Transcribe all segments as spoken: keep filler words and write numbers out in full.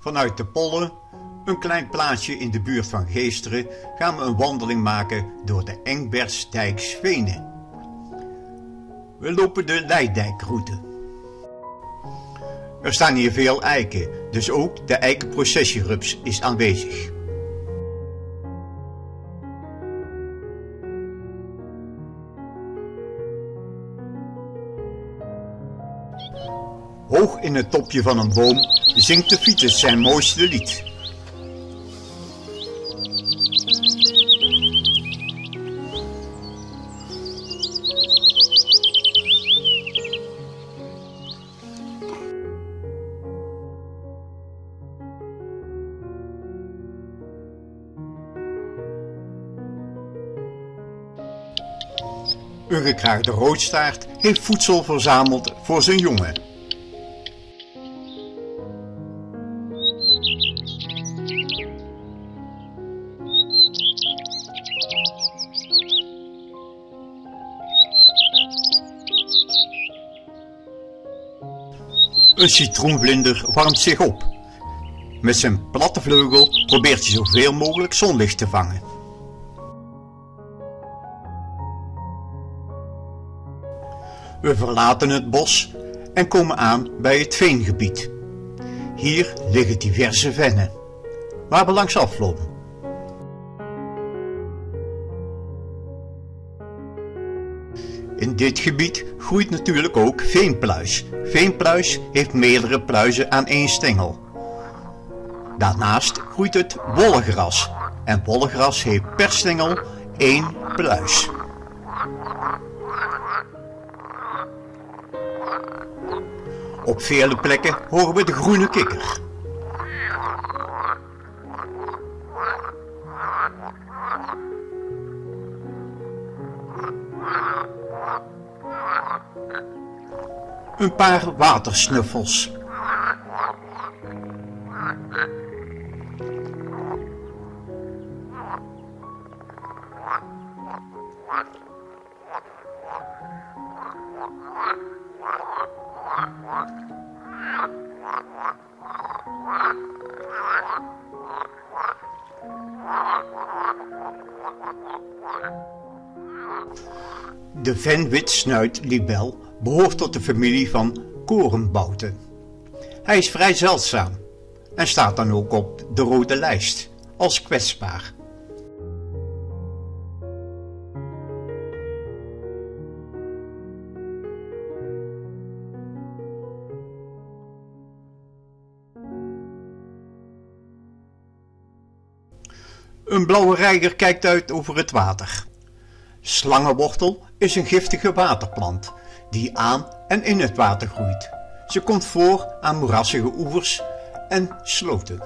Vanuit de Pollen, een klein plaatsje in de buurt van Geesteren, gaan we een wandeling maken door de Engbertsdijksvenen. We lopen de Leidijkroute. Er staan hier veel eiken, dus ook de eikenprocessierups is aanwezig. Hoog in het topje van een boom zingt de Vitis zijn mooiste lied. Een gekraagde roodstaart heeft voedsel verzameld voor zijn jongen. Een citroenvlinder warmt zich op. Met zijn platte vleugel probeert hij zoveel mogelijk zonlicht te vangen. We verlaten het bos en komen aan bij het veengebied. Hier liggen diverse vennen, waar we langs aflopen. In dit gebied groeit natuurlijk ook veenpluis. Veenpluis heeft meerdere pluizen aan één stengel. Daarnaast groeit het wollegras. En wollegras heeft per stengel één pluis. Op vele plekken horen we de groene kikker. Een paar watersnuffels. De venwitsnuitlibel behoort tot de familie van korenbouten. Hij is vrij zeldzaam en staat dan ook op de rode lijst als kwetsbaar. Een blauwe reiger kijkt uit over het water. Slangenwortel is een giftige waterplant die aan en in het water groeit. Ze komt voor aan moerassige oevers en sloten.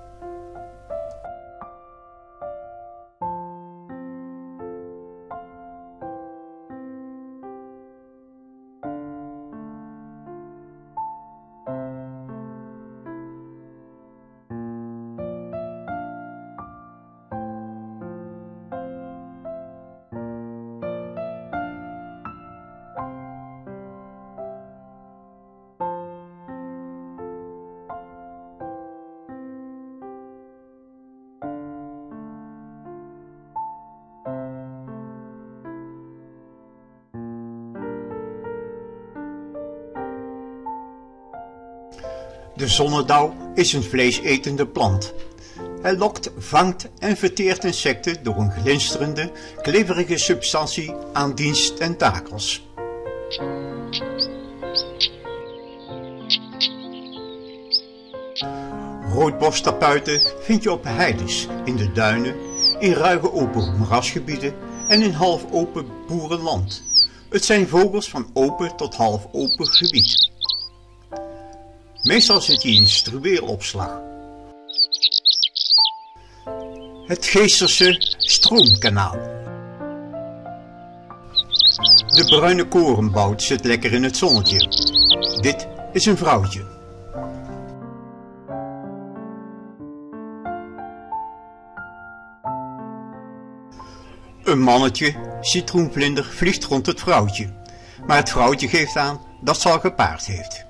De zonnedauw is een vleesetende plant. Hij lokt, vangt en verteert insecten door een glinsterende, kleverige substantie aan diens tentakels. Roodborsttapuiten vind je op heides, in de duinen, in ruige open moerasgebieden en in half open boerenland. Het zijn vogels van open tot half open gebied. Meestal zit hij in struweelopslag. Het Geesterse stroomkanaal. De bruine korenbout zit lekker in het zonnetje. Dit is een vrouwtje. Een mannetje, citroenvlinder, vliegt rond het vrouwtje. Maar het vrouwtje geeft aan dat ze al gepaard heeft.